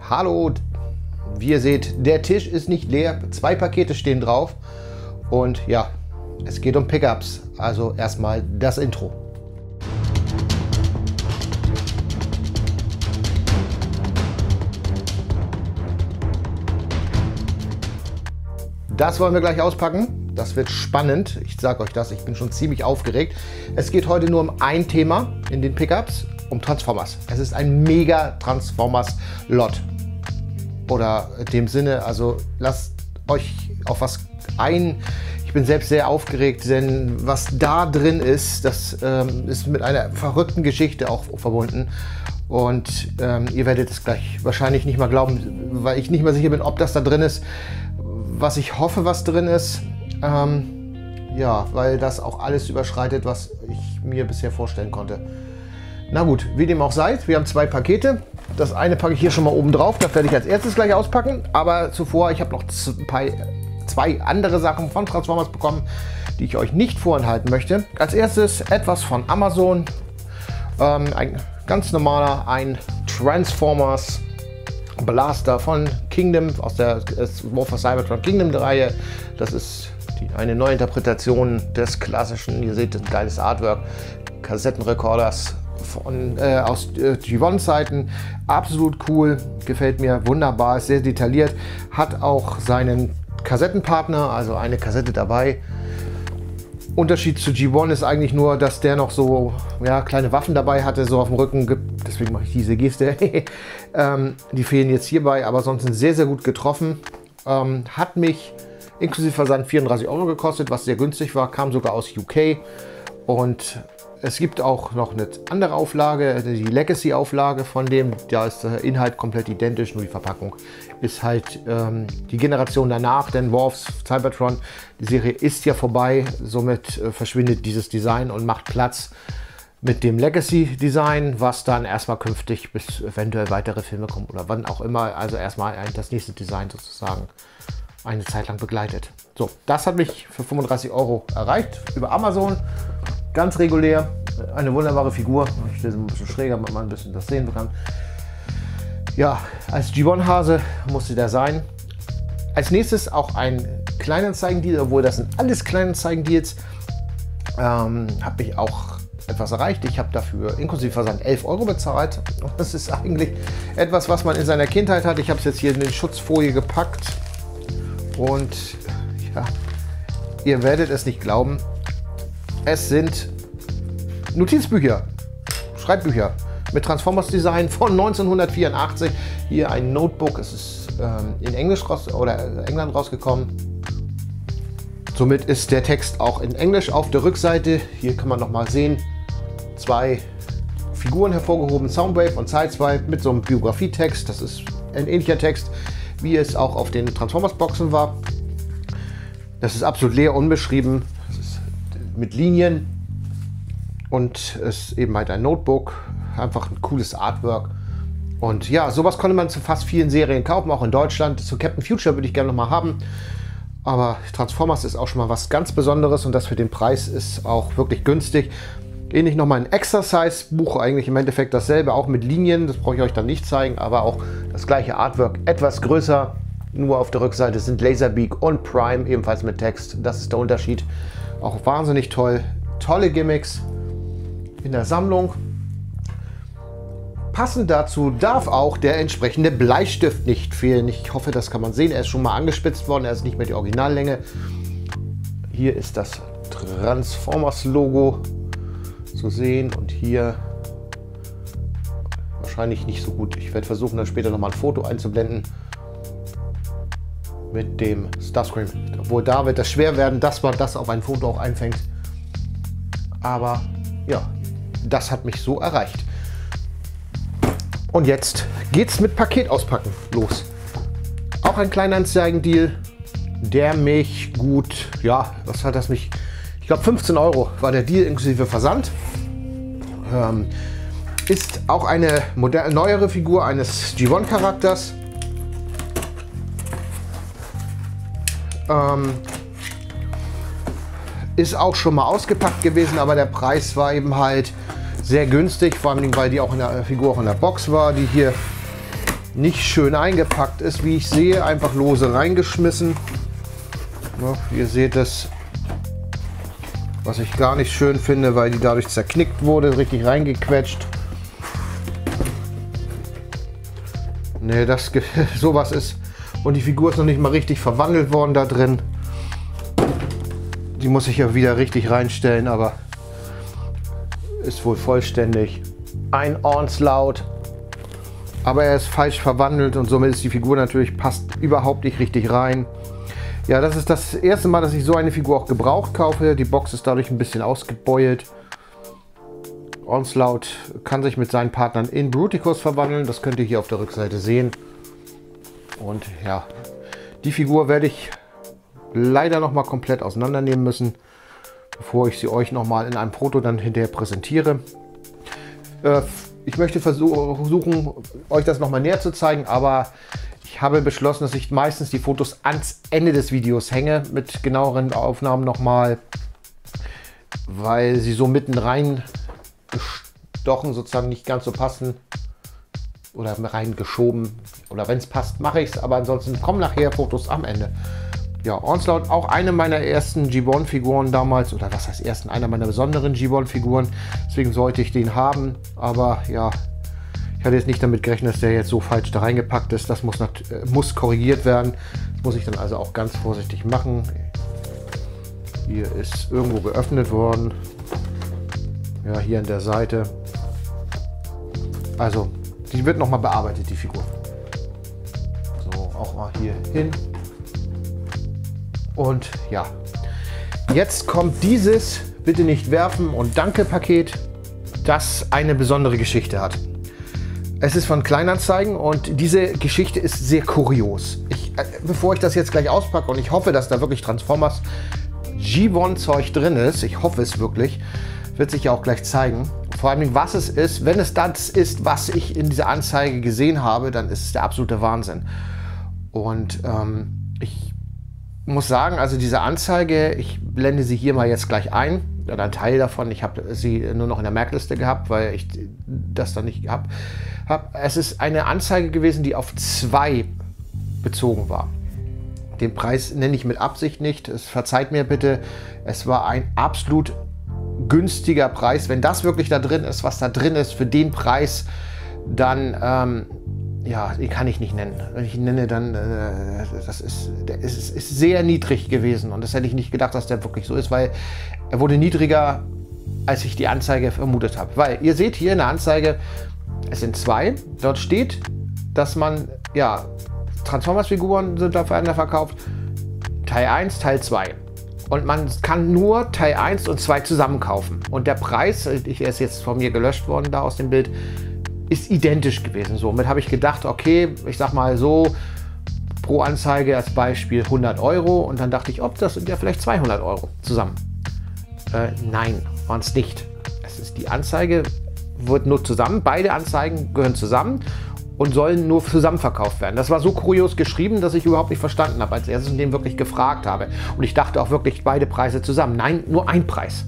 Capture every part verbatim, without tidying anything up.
Hallo, wie ihr seht, der Tisch ist nicht leer, zwei Pakete stehen drauf und ja, es geht um Pickups, also erstmal das Intro. Das wollen wir gleich auspacken, das wird spannend, ich sage euch das, ich bin schon ziemlich aufgeregt. Es geht heute nur um ein Thema in den Pickups, um Transformers. Es ist ein mega Transformers-Lot. Oder in dem Sinne, also lasst euch auf was ein. Ich bin selbst sehr aufgeregt, denn was da drin ist, das ähm, ist mit einer verrückten Geschichte auch verbunden. Und ähm, ihr werdet es gleich wahrscheinlich nicht mal glauben, weil ich nicht mal sicher bin, ob das da drin ist. Was ich hoffe, was drin ist. Ähm, ja, weil das auch alles überschreitet, was ich mir bisher vorstellen konnte. Na gut, wie dem auch sei, wir haben zwei Pakete. Das eine packe ich hier schon mal oben drauf, das werde ich als erstes gleich auspacken. Aber zuvor, ich habe noch zwei, zwei andere Sachen von Transformers bekommen, die ich euch nicht vorenthalten möchte. Als erstes etwas von Amazon. Ähm, ein ganz normaler, ein Transformers Blaster von Kingdom, aus der War for Cybertron Kingdom Reihe. Das ist die, eine Neuinterpretation des klassischen, ihr seht ein geiles Artwork, Kassettenrekorders. Von, äh, aus äh, G eins Zeiten. Absolut cool, gefällt mir wunderbar, ist sehr detailliert, hat auch seinen Kassettenpartner, also eine Kassette dabei. Unterschied zu G eins ist eigentlich nur, dass der noch so ja, kleine Waffen dabei hatte, so auf dem Rücken, deswegen mache ich diese Geste. ähm, die fehlen jetzt hierbei, aber sonst sind sehr, sehr gut getroffen. Ähm, hat mich inklusive Versand vierunddreißig Euro gekostet, was sehr günstig war, kam sogar aus U K und es gibt auch noch eine andere Auflage, die Legacy-Auflage von dem. Da ist der Inhalt komplett identisch, nur die Verpackung ist halt ähm, die Generation danach, denn War of Cybertron, die Serie ist ja vorbei. Somit äh, verschwindet dieses Design und macht Platz mit dem Legacy-Design, was dann erstmal künftig bis eventuell weitere Filme kommen oder wann auch immer. Also erstmal das nächste Design sozusagen eine Zeit lang begleitet. So, das hat mich für fünfunddreißig Euro erreicht über Amazon. Ganz regulär, eine wunderbare Figur. Ich stelle sie ein bisschen schräger, damit man ein bisschen das sehen kann. Ja, als G eins Hase musste der sein. Als nächstes auch ein Kleinanzeigen-Deal, obwohl das sind alles Kleinanzeigen-Deals. Ähm, habe ich auch etwas erreicht. Ich habe dafür inklusive Versand elf Euro bezahlt. Und das ist eigentlich etwas, was man in seiner Kindheit hat. Ich habe es jetzt hier in den Schutzfolie gepackt. Und ja, ihr werdet es nicht glauben. Es sind Notizbücher, Schreibbücher mit Transformers Design von neunzehnhundertvierundachtzig. Hier ein Notebook, es ist ähm, in Englisch raus oder England rausgekommen. Somit ist der Text auch in Englisch auf der Rückseite. Hier kann man noch mal sehen, zwei Figuren hervorgehoben, Soundwave und Sideswipe mit so einem Biografietext. Das ist ein ähnlicher Text, wie es auch auf den Transformers Boxen war. Das ist absolut leer, unbeschrieben. Mit Linien und es ist eben halt ein Notebook, einfach ein cooles Artwork und ja, sowas konnte man zu fast vielen Serien kaufen, auch in Deutschland. Zu Captain Future würde ich gerne noch mal haben, aber Transformers ist auch schon mal was ganz Besonderes und das für den Preis ist auch wirklich günstig. Ähnlich noch mal ein Exercise-Buch, eigentlich im Endeffekt dasselbe, auch mit Linien, das brauche ich euch dann nicht zeigen, aber auch das gleiche Artwork, etwas größer, nur auf der Rückseite sind Laserbeak und Prime, ebenfalls mit Text, das ist der Unterschied. Auch wahnsinnig toll, tolle Gimmicks in der Sammlung. Passend dazu darf auch der entsprechende Bleistift nicht fehlen. Ich hoffe, das kann man sehen. Er ist schon mal angespitzt worden, er ist nicht mehr die Originallänge. Hier ist das Transformers-Logo zu sehen und hier wahrscheinlich nicht so gut. Ich werde versuchen, dann später noch mal ein Foto einzublenden mit dem Starscream. Obwohl da wird das schwer werden, dass man das auf ein Foto auch einfängt. Aber ja, das hat mich so erreicht. Und jetzt geht's mit Paket auspacken los. Auch ein Kleinanzeigen-Deal, der mich gut, ja, was hat das mich? Ich glaube fünfzehn Euro war der Deal inklusive Versand. Ähm, ist auch eine moderne, neuere Figur eines G eins Charakters. Ähm, ist auch schon mal ausgepackt gewesen, aber der Preis war eben halt sehr günstig, vor allem weil die auch in der Figur auch in der Box war, die hier nicht schön eingepackt ist, wie ich sehe. Einfach lose reingeschmissen. Ja, ihr seht es, was ich gar nicht schön finde, weil die dadurch zerknickt wurde, richtig reingequetscht. Ne, das sowas ist. Und die Figur ist noch nicht mal richtig verwandelt worden da drin. Die muss ich ja wieder richtig reinstellen, aber ist wohl vollständig. Ein Onslaught. Aber er ist falsch verwandelt und somit ist die Figur natürlich, passt überhaupt nicht richtig rein. Ja, das ist das erste Mal, dass ich so eine Figur auch gebraucht kaufe. Die Box ist dadurch ein bisschen ausgebeult. Onslaught kann sich mit seinen Partnern in Bruticus verwandeln. Das könnt ihr hier auf der Rückseite sehen. Und ja, die Figur werde ich leider noch mal komplett auseinandernehmen müssen, bevor ich sie euch noch mal in einem Foto dann hinterher präsentiere. Äh, ich möchte versuchen, euch das noch mal näher zu zeigen, aber ich habe beschlossen, dass ich meistens die Fotos ans Ende des Videos hänge, mit genaueren Aufnahmen noch mal, weil sie so mitten rein gestochen sozusagen nicht ganz so passen oder reingeschoben, oder wenn es passt, mache ich es, aber ansonsten kommen nachher Fotos am Ende. Ja, Onslaught, auch eine meiner ersten Gibbon-Figuren damals, oder was heißt ersten, einer meiner besonderen Gibbon-Figuren, deswegen sollte ich den haben, aber ja, ich hatte jetzt nicht damit gerechnet, dass der jetzt so falsch da reingepackt ist. Das muss, muss korrigiert werden, das muss ich dann also auch ganz vorsichtig machen. Hier ist irgendwo geöffnet worden, ja, hier an der Seite. Also, die wird nochmal bearbeitet, die Figur. So, auch mal hier hin. Und ja, jetzt kommt dieses Bitte nicht werfen und Danke Paket, das eine besondere Geschichte hat. Es ist von Kleinanzeigen und diese Geschichte ist sehr kurios. Ich, äh, bevor ich das jetzt gleich auspacke und ich hoffe, dass da wirklich Transformers Gibbon-Zeug drin ist, ich hoffe es wirklich, wird sich ja auch gleich zeigen. Vor allem, was es ist. Wenn es das ist, was ich in dieser Anzeige gesehen habe, dann ist es der absolute Wahnsinn. Und ähm, ich muss sagen, also diese Anzeige, ich blende sie hier mal jetzt gleich ein, oder ein Teil davon. Ich habe sie nur noch in der Merkliste gehabt, weil ich das dann nicht gehabt habe. Es ist eine Anzeige gewesen, die auf zwei bezogen war. Den Preis nenne ich mit Absicht nicht. Es verzeiht mir bitte. Es war ein absolut günstiger Preis. Wenn das wirklich da drin ist, was da drin ist, für den Preis, dann ähm, ja, den kann ich nicht nennen. Wenn ich ihn nenne, dann äh, das ist, der ist, ist sehr niedrig gewesen und das hätte ich nicht gedacht, dass der wirklich so ist, weil er wurde niedriger, als ich die Anzeige vermutet habe. Weil ihr seht hier in der Anzeige, es sind zwei. Dort steht, dass man, ja, Transformers-Figuren sind da verkauft, Teil eins, Teil zwei. Und man kann nur Teil eins und zwei zusammen kaufen. Und der Preis, ich, er ist jetzt von mir gelöscht worden da aus dem Bild, ist identisch gewesen. Somit habe ich gedacht, okay, ich sag mal so, pro Anzeige als Beispiel hundert Euro. Und dann dachte ich, ob das sind ja vielleicht zweihundert Euro zusammen. Äh, nein, waren es nicht. Es ist die Anzeige, wird nur zusammen, beide Anzeigen gehören zusammen und sollen nur zusammen verkauft werden. Das war so kurios geschrieben, dass ich überhaupt nicht verstanden habe, als erstes und den wirklich gefragt habe. Und ich dachte auch wirklich beide Preise zusammen. Nein, nur ein Preis.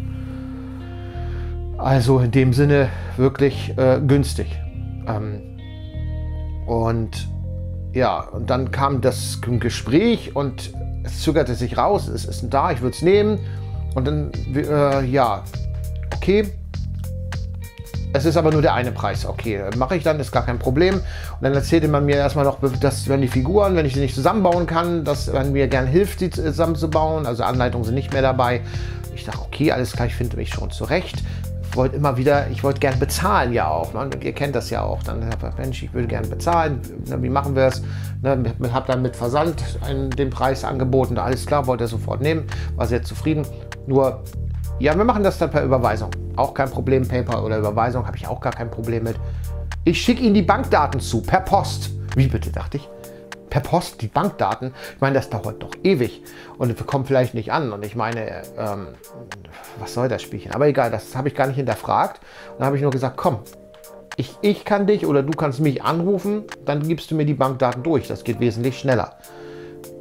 Also in dem Sinne wirklich äh, günstig. Ähm, und ja, und dann kam das Gespräch und es zögerte sich raus, es ist da, ich würde es nehmen. Und dann, äh, ja, okay. Es ist aber nur der eine Preis. Okay, mache ich dann, ist gar kein Problem. Und dann erzählte man mir erstmal noch, dass wenn die Figuren, wenn ich sie nicht zusammenbauen kann, dass man mir gerne hilft, sie zusammenzubauen. Also Anleitungen sind nicht mehr dabei. Ich dachte, okay, alles klar, ich finde mich schon zurecht. Ich wollte immer wieder, ich wollte gerne bezahlen ja auch. Man, ihr kennt das ja auch. Dann habe ich, Mensch, ich würde gerne bezahlen. Na, wie machen wir es? Ne, habe dann mit Versand einen, den Preis angeboten. Alles klar, wollte er sofort nehmen. War sehr zufrieden. Nur, ja, wir machen das dann per Überweisung. Auch kein Problem, PayPal oder Überweisung, habe ich auch gar kein Problem mit. Ich schicke Ihnen die Bankdaten zu, per Post. Wie bitte, dachte ich? Per Post, die Bankdaten? Ich meine, das dauert doch ewig. Und wir kommen vielleicht nicht an. Und ich meine, ähm, was soll das Spielchen? Aber egal, das habe ich gar nicht hinterfragt. Und dann habe ich nur gesagt, komm, ich, ich kann dich oder du kannst mich anrufen, dann gibst du mir die Bankdaten durch. Das geht wesentlich schneller.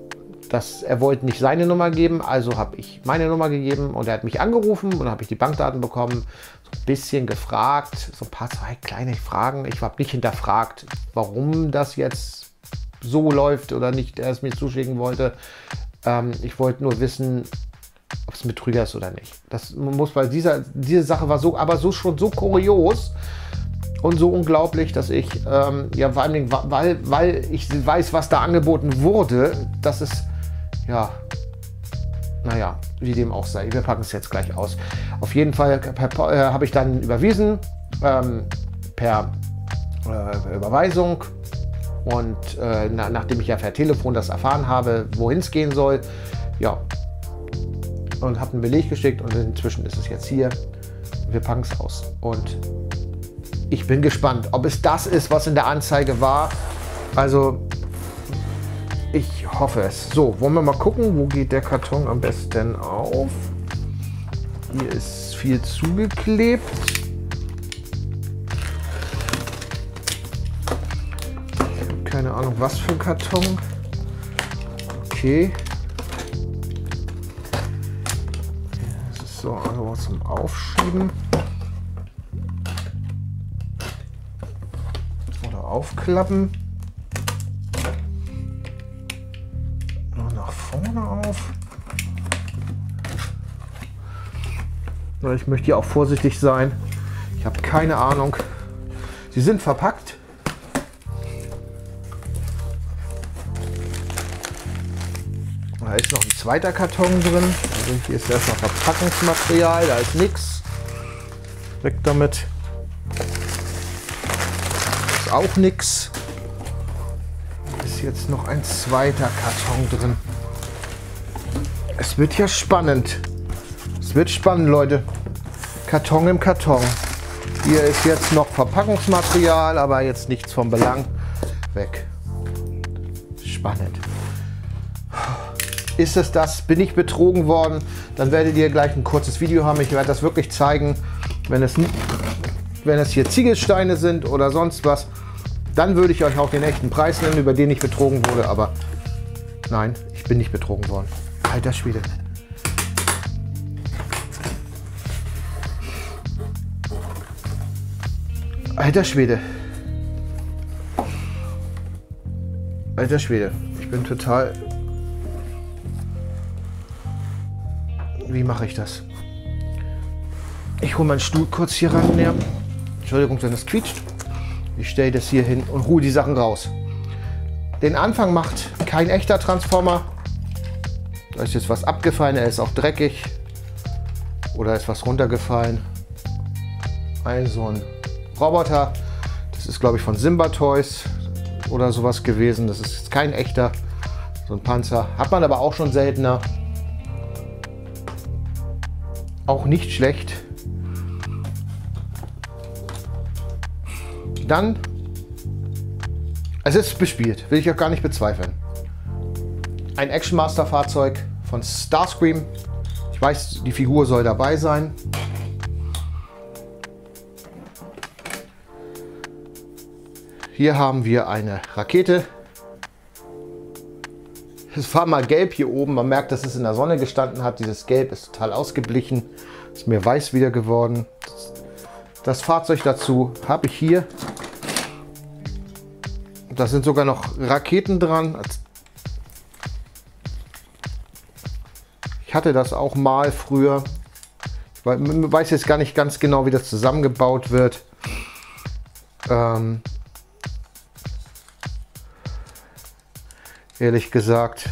Das, er wollte nicht seine Nummer geben, also habe ich meine Nummer gegeben und er hat mich angerufen und habe ich die Bankdaten bekommen, so ein bisschen gefragt, so ein paar zwei kleine Fragen. Ich habe nicht hinterfragt, warum das jetzt so läuft oder nicht, er es mir zuschicken wollte. Ähm, ich wollte nur wissen, ob es ein Betrüger ist oder nicht. Das muss, weil dieser, diese Sache war so, aber so schon so kurios und so unglaublich, dass ich, ähm, ja, vor allem, weil, weil ich weiß, was da angeboten wurde, dass es, ja, naja, wie dem auch sei. Wir packen es jetzt gleich aus. Auf jeden Fall äh, habe ich dann überwiesen, ähm, per äh, Überweisung. Und äh, na, nachdem ich ja per Telefon das erfahren habe, wohin es gehen soll, ja, und habe einen Beleg geschickt und inzwischen ist es jetzt hier. Wir packen es aus. Und ich bin gespannt, ob es das ist, was in der Anzeige war. Also, ich hoffe es. So, wollen wir mal gucken, wo geht der Karton am besten auf? Hier ist viel zugeklebt. Ich habe keine Ahnung, was für ein Karton. Okay. Das ist so also zum Aufschieben. Oder aufklappen. Auf. Ich möchte hier auch vorsichtig sein. Ich habe keine Ahnung. Sie sind verpackt. Da ist noch ein zweiter Karton drin. Also hier ist erstmal Verpackungsmaterial. Da ist nichts. Weg damit. Ist auch nichts. Ist jetzt noch ein zweiter Karton drin. Es wird ja spannend. Es wird spannend, Leute. Karton im Karton. Hier ist jetzt noch Verpackungsmaterial, aber jetzt nichts vom Belang. Weg. Spannend. Ist es das? Bin ich betrogen worden? Dann werdet ihr gleich ein kurzes Video haben. Ich werde das wirklich zeigen. Wenn es, wenn es hier Ziegelsteine sind oder sonst was, dann würde ich euch auch den echten Preis nennen, über den ich betrogen wurde. Aber nein, ich bin nicht betrogen worden. Alter Schwede. Alter Schwede. Alter Schwede. Ich bin total... Wie mache ich das? Ich hole meinen Stuhl kurz hier ran. Ja. Entschuldigung, wenn es quietscht. Ich stelle das hier hin und hole die Sachen raus. Den Anfang macht kein echter Transformer. Da ist jetzt was abgefallen, er ist auch dreckig. Oder ist was runtergefallen. Ein so ein Roboter. Das ist, glaube ich, von Simba Toys oder sowas gewesen. Das ist kein echter. So ein Panzer. Hat man aber auch schon seltener. Auch nicht schlecht. Dann, es ist bespielt, will ich auch gar nicht bezweifeln. Ein Action Master Fahrzeug von Starscream. Ich weiß, die Figur soll dabei sein. Hier haben wir eine Rakete. Es war mal gelb hier oben. Man merkt, dass es in der Sonne gestanden hat. Dieses Gelb ist total ausgeblichen. Ist mir weiß wieder geworden. Das Fahrzeug dazu habe ich hier. Da sind sogar noch Raketen dran. Ich hatte das auch mal früher. Ich weiß jetzt gar nicht ganz genau, wie das zusammengebaut wird. Ähm, ehrlich gesagt.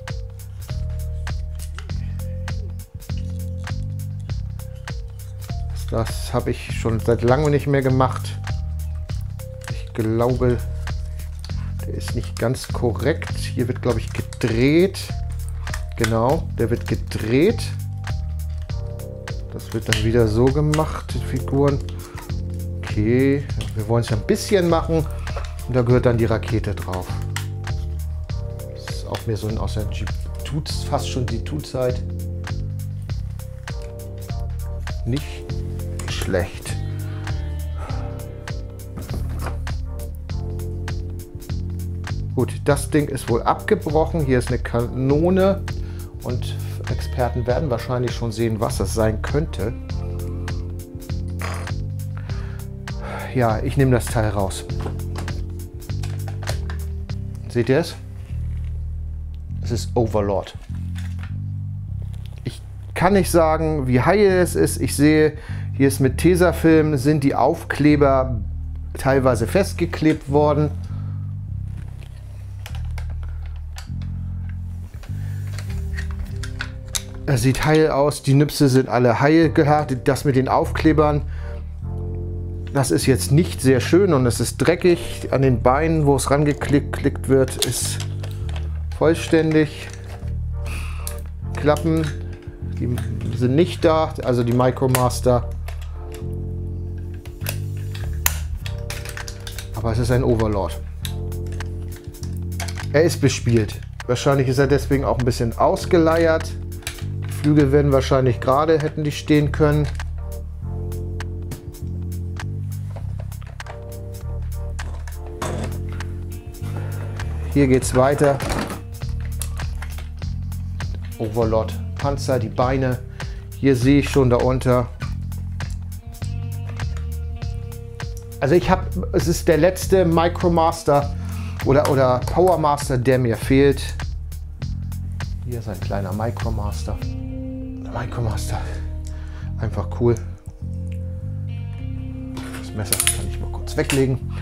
Das habe ich schon seit langem nicht mehr gemacht. Ich glaube, der ist nicht ganz korrekt. Hier wird, glaube ich, gedreht. Genau, der wird gedreht. Das wird dann wieder so gemacht, die Figuren. Okay, wir wollen es ja ein bisschen machen. Und da gehört dann die Rakete drauf. Das ist auch mehr so ein aus der G Tut fast schon die Tutzeit. Nicht schlecht. Gut, das Ding ist wohl abgebrochen. Hier ist eine Kanone und Experten werden wahrscheinlich schon sehen, was das sein könnte. Ja, ich nehme das Teil raus. Seht ihr es? Es ist Overlord. Ich kann nicht sagen, wie heil es ist. Ich sehe, hier ist mit Tesafilm sind die Aufkleber teilweise festgeklebt worden. Er sieht heil aus, die Nipse sind alle heil gehärtet. Das mit den Aufklebern, das ist jetzt nicht sehr schön und es ist dreckig. An den Beinen, wo es rangeklickt wird, ist vollständig. Klappen, die sind nicht da, also die Micromaster. Aber es ist ein Overlord. Er ist bespielt. Wahrscheinlich ist er deswegen auch ein bisschen ausgeleiert. Flügel werden wahrscheinlich gerade, hätten die stehen können. Hier geht es weiter. Overlord Panzer, die Beine. Hier sehe ich schon darunter. Also ich habe, es ist der letzte Micromaster oder, oder Powermaster, der mir fehlt. Hier ist ein kleiner Micromaster. Micromaster. Einfach cool. Das Messer kann ich mal kurz weglegen.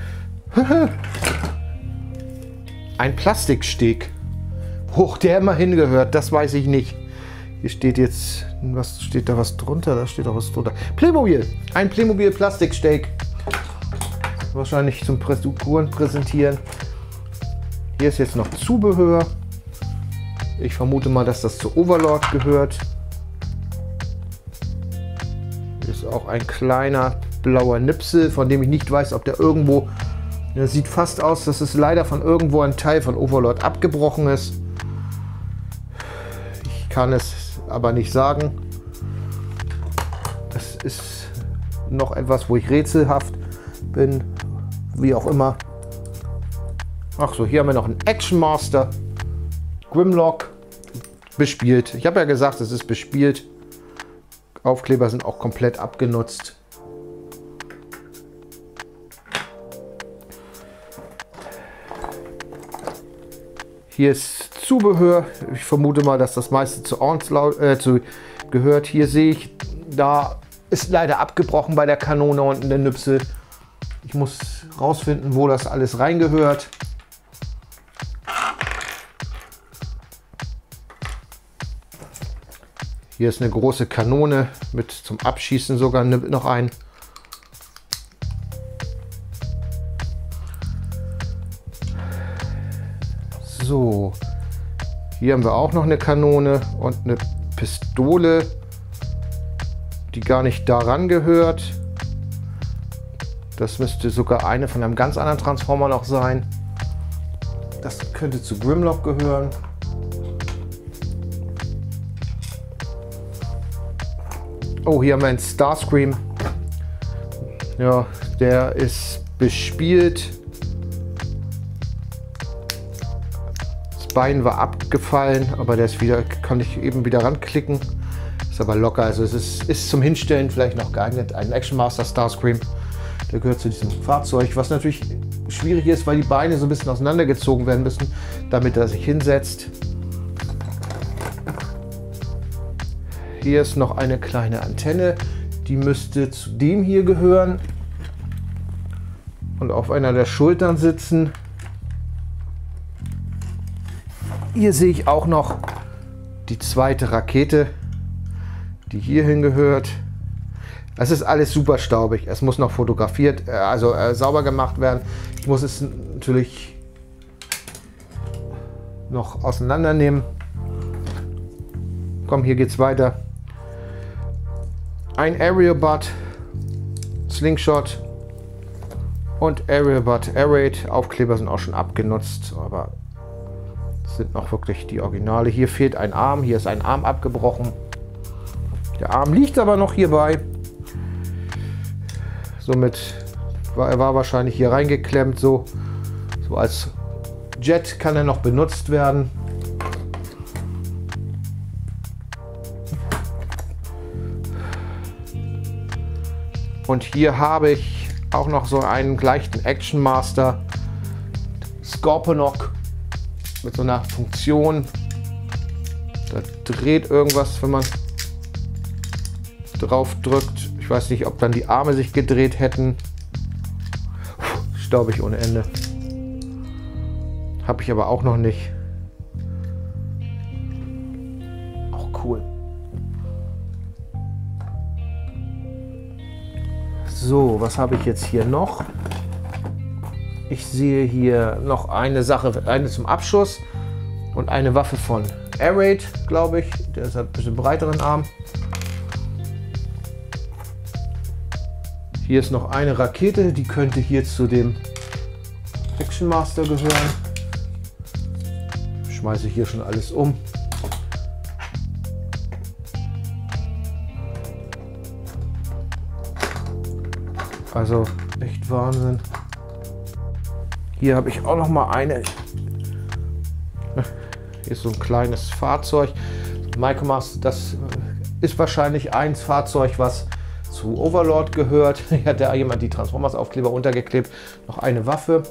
Ein Plastiksteg. Wo der immer hingehört, das weiß ich nicht. Hier steht jetzt, was steht da was drunter? Da steht auch was drunter. Playmobil. Ein Playmobil Plastiksteg. Wahrscheinlich zum Präsentkuren präsentieren. Hier ist jetzt noch Zubehör. Ich vermute mal, dass das zu Overlord gehört. Hier ist auch ein kleiner blauer Nipsel, von dem ich nicht weiß, ob der irgendwo... Der sieht fast aus, dass es leider von irgendwo ein Teil von Overlord abgebrochen ist. Ich kann es aber nicht sagen. Das ist noch etwas, wo ich rätselhaft bin. Wie auch immer. Ach so, hier haben wir noch einen Action Master. Grimlock. Bespielt. Ich habe ja gesagt, es ist bespielt. Aufkleber sind auch komplett abgenutzt. Hier ist Zubehör. Ich vermute mal, dass das meiste zu Onslaught äh, zu gehört. Hier sehe ich, da ist leider abgebrochen bei der Kanone unten der Nüpsel. Ich muss rausfinden, wo das alles reingehört. Hier ist eine große Kanone mit zum Abschießen sogar noch ein. So, hier haben wir auch noch eine Kanone und eine Pistole, die gar nicht daran gehört. Das müsste sogar eine von einem ganz anderen Transformer noch sein. Das könnte zu Grimlock gehören. Oh, hier haben wir einen Starscream. Ja, der ist bespielt. Das Bein war abgefallen, aber der ist wieder, kann ich eben wieder ranklicken. Ist aber locker, also es ist, ist zum Hinstellen vielleicht noch geeignet. Ein Action Master Starscream. Der gehört zu diesem Fahrzeug, was natürlich schwierig ist, weil die Beine so ein bisschen auseinandergezogen werden müssen, damit er sich hinsetzt. Hier ist noch eine kleine Antenne, die müsste zu dem hier gehören und auf einer der Schultern sitzen. Hier sehe ich auch noch die zweite Rakete, die hierhin gehört. Es ist alles super staubig. Es muss noch fotografiert, also äh, sauber gemacht werden. Ich muss es natürlich noch auseinandernehmen. Komm, hier geht's weiter. Ein Aerial-Butt, Slingshot und Aerial-Butt Air Raid. Aufkleber sind auch schon abgenutzt, aber es sind noch wirklich die Originale. Hier fehlt ein Arm, hier ist ein Arm abgebrochen. Der Arm liegt aber noch hierbei. Somit war er war wahrscheinlich hier reingeklemmt, so, so als Jet kann er noch benutzt werden. Und hier habe ich auch noch so einen leichten Action Master Scorponok mit so einer Funktion. Da dreht irgendwas, wenn man drauf drückt. Ich weiß nicht, ob dann die Arme sich gedreht hätten. Staubig ohne Ende. Habe ich aber auch noch nicht. Auch cool. So, was habe ich jetzt hier noch? Ich sehe hier noch eine Sache, eine zum Abschuss und eine Waffe von Air Raid, glaube ich. Der hat ein bisschen breiteren Arm. Hier ist noch eine Rakete, die könnte hier zu dem Action Master gehören. Ich schmeiße hier schon alles um. Also echt Wahnsinn. Hier habe ich auch noch mal eine. Hier ist so ein kleines Fahrzeug. Micromaster, das ist wahrscheinlich ein Fahrzeug, was zu Overlord gehört. Hier hat da jemand die Transformers-Aufkleber untergeklebt. Noch eine Waffe.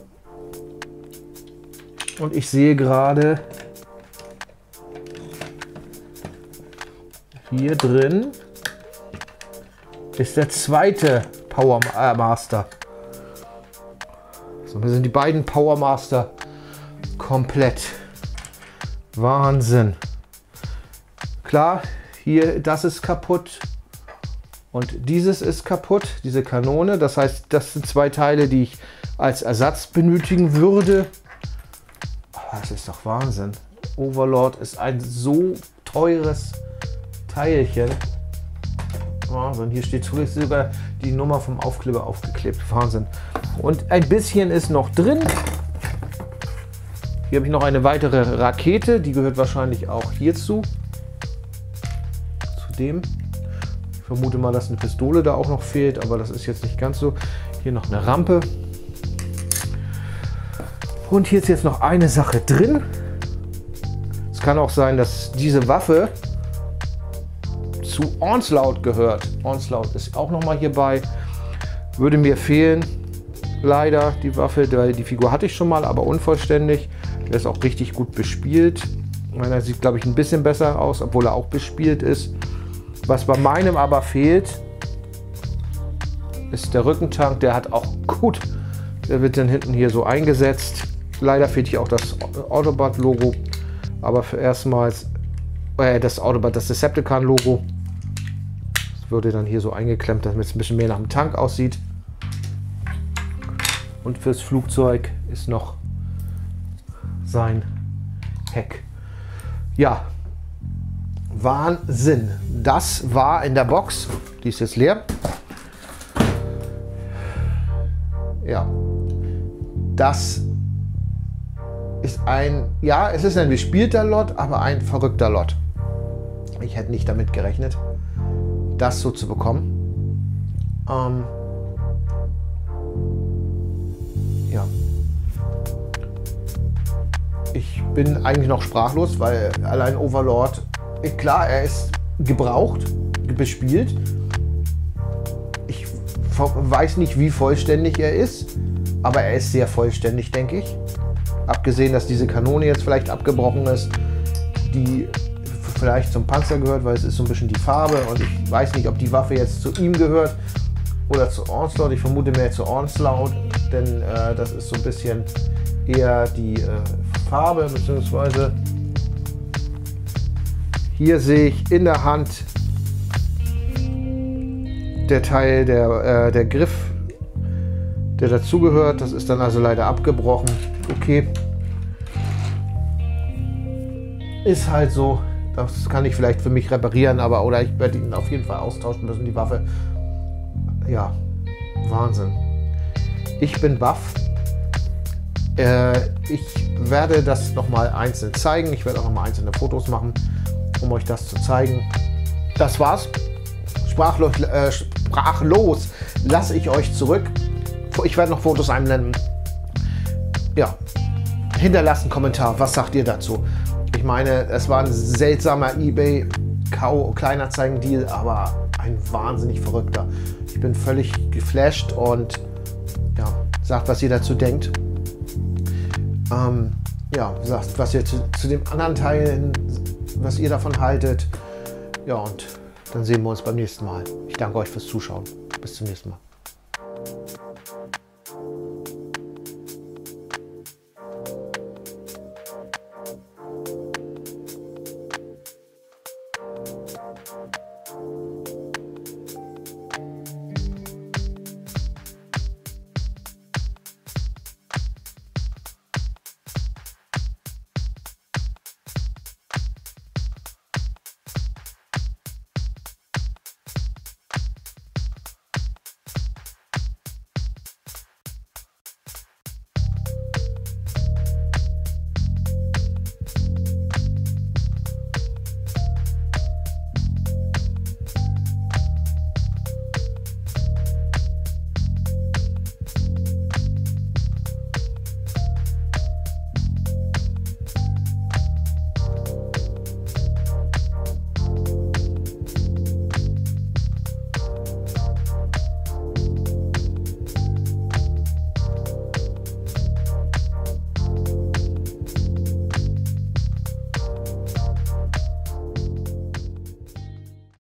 Und ich sehe gerade hier drin ist der zweite Power Master. So, wir sind die beiden Power Master komplett. Wahnsinn. Klar, hier, das ist kaputt und dieses ist kaputt, diese Kanone. Das heißt, das sind zwei Teile, die ich als Ersatz benötigen würde. Das ist doch Wahnsinn. Overlord ist ein so teures Teilchen. Wahnsinn. Hier steht sogar die Nummer vom Aufkleber aufgeklebt. Wahnsinn. Und ein bisschen ist noch drin. Hier habe ich noch eine weitere Rakete. Die gehört wahrscheinlich auch hierzu. Zu dem. Ich vermute mal, dass eine Pistole da auch noch fehlt, aber das ist jetzt nicht ganz so. Hier noch eine Rampe. Und hier ist jetzt noch eine Sache drin. Es kann auch sein, dass diese Waffe zu Onslaught gehört. Onslaught ist auch noch mal hierbei. Würde mir fehlen. Leider die Waffe, weil die Figur hatte ich schon mal, aber unvollständig. Der ist auch richtig gut bespielt. Meiner sieht, glaube ich, ein bisschen besser aus, obwohl er auch bespielt ist. Was bei meinem aber fehlt, ist der Rückentank. Der hat auch gut, der wird dann hinten hier so eingesetzt. Leider fehlt hier auch das Autobot-Logo, aber für erstmals äh, das Autobot, das Decepticon-Logo. Das würde dann hier so eingeklemmt, damit es ein bisschen mehr nach dem Tank aussieht. Und fürs Flugzeug ist noch sein Heck. Ja, Wahnsinn. Das war in der Box. Die ist jetzt leer. Ja, das ist ein, ja, es ist ein bespielter Lot, aber ein verrückter Lot. Ich hätte nicht damit gerechnet, das so zu bekommen. Ähm, ja. Ich bin eigentlich noch sprachlos, weil allein Overlord, klar, er ist gebraucht, bespielt. Ich weiß nicht, wie vollständig er ist, aber er ist sehr vollständig, denke ich. Abgesehen, dass diese Kanone jetzt vielleicht abgebrochen ist, die vielleicht zum Panzer gehört, weil es ist so ein bisschen die Farbe und ich weiß nicht, ob die Waffe jetzt zu ihm gehört oder zu Onslaught. Ich vermute mehr zu Onslaught, denn äh, das ist so ein bisschen eher die äh, Farbe, beziehungsweise hier sehe ich in der Hand der Teil, der, äh, der Griff, der dazugehört. Das ist dann also leider abgebrochen. Okay. Ist halt so. Das kann ich vielleicht für mich reparieren, aber oder ich werde ihn auf jeden Fall austauschen müssen, die Waffe. Ja, Wahnsinn. Ich bin baff. Äh, ich werde das nochmal einzeln zeigen. Ich werde auch nochmal einzelne Fotos machen, um euch das zu zeigen. Das war's. Sprachlos, äh, sprachlos lasse ich euch zurück. Ich werde noch Fotos einblenden. Ja, hinterlasst einen Kommentar. Was sagt ihr dazu? Ich meine, es war ein seltsamer eBay Kleinanzeigen-Deal, aber ein wahnsinnig verrückter. Ich bin völlig geflasht und ja, sagt, was ihr dazu denkt. Ähm, ja, sagt, was ihr zu, zu den anderen Teilen, was ihr davon haltet. Ja, und dann sehen wir uns beim nächsten Mal. Ich danke euch fürs Zuschauen. Bis zum nächsten Mal.